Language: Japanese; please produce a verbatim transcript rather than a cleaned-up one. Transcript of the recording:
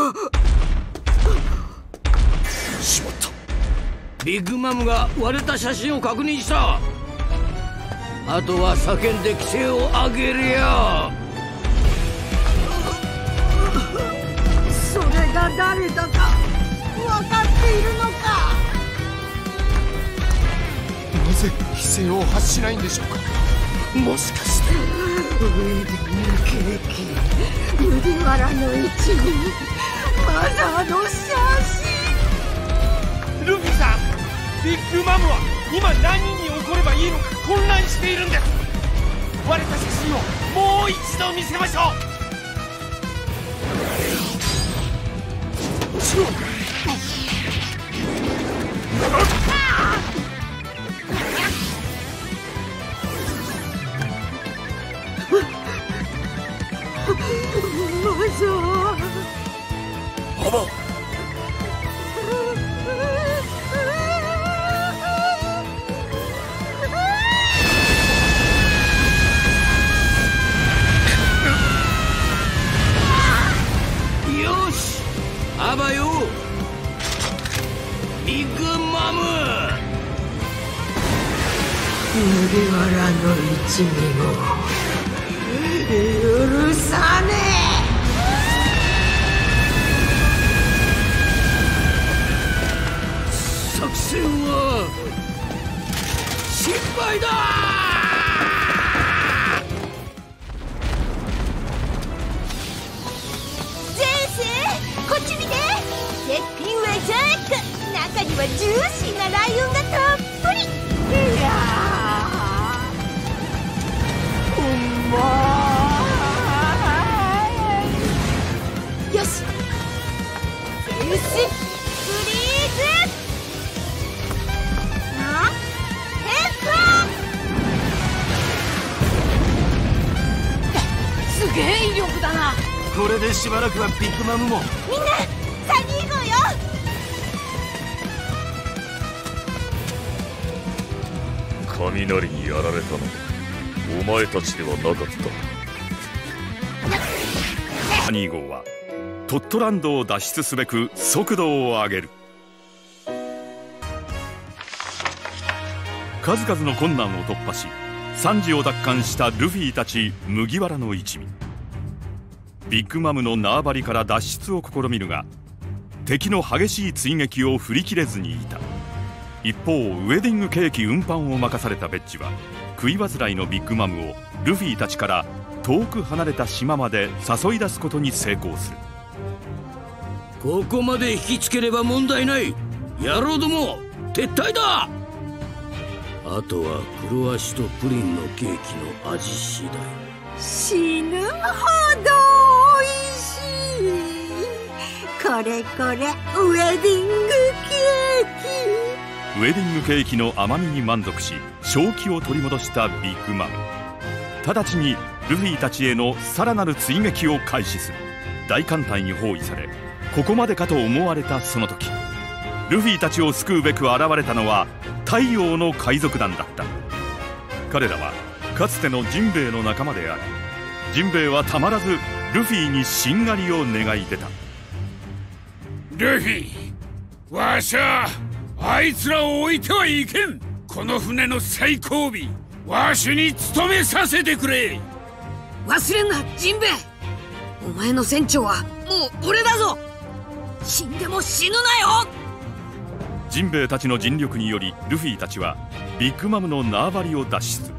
しまった。 ビッグマムが割れた写真を確認した。あとは叫んで規制を上げるよ。 それが誰だか分かっているのか。 なぜ規制を発しないんでしょうか。もしかしてウェディングケーキ、麦わらの一味、マザーの写真。 ルフィさん、ビッグマムは今何に怒ればいいのか混乱しているんです。割れた写真をもう一度見せましょう。 マザー。 アバ。 よし、アバよ、ビッグマム。 麦わらの一味も許さねえ。 作戦は失敗だ。 こっち見て、絶品ウェジャーエッグ、中にはジューシーなライオンがたっぷり。いやー、うまい。よし、フィッシュフリーズ。あ、ヘッド。すげえ威力だな。 これでしばらくはビッグマムも。 みんなさんにん行こうよ。 雷にやられたのはお前たちではなかった。ハニー号はトットランドを脱出すべく速度を上げる。数々の困難を突破し惨事を奪還したルフィたち麦わらの一味。ビッグマムの縄張りから脱出を試みるが敵の激しい追撃を振り切れずにいた。一方ウェディングケーキ運搬を任されたベッジは食い煩いのビッグマムをルフィたちから遠く離れた島まで誘い出すことに成功する。 ここまで引きつければ問題ない。野郎ども撤退だ。あとは黒足とプリンのケーキの味次第。 死ぬほどおいしい。これこれウェディングケーキ。 ウェディングケーキの甘みに満足し正気を取り戻したビッグマム。直ちにルフィたちへのさらなる追撃を開始する。大艦隊に包囲されここまでかと思われたその時、ルフィたちを救うべく現れたのは太陽の海賊団だった。彼らはかつてのジンベエの仲間であり、ジンベエはたまらずルフィにしんがりを願い出た。 ルフィ、わしゃあいつらを置いてはいけん。この船の最後尾わしに務めさせてくれ。 忘れんなジンベエ。お前の船長はもう俺だぞ。死んでも死ぬなよ。 ジンベエたちの尽力によりルフィたちはビッグマムの縄張りを脱出。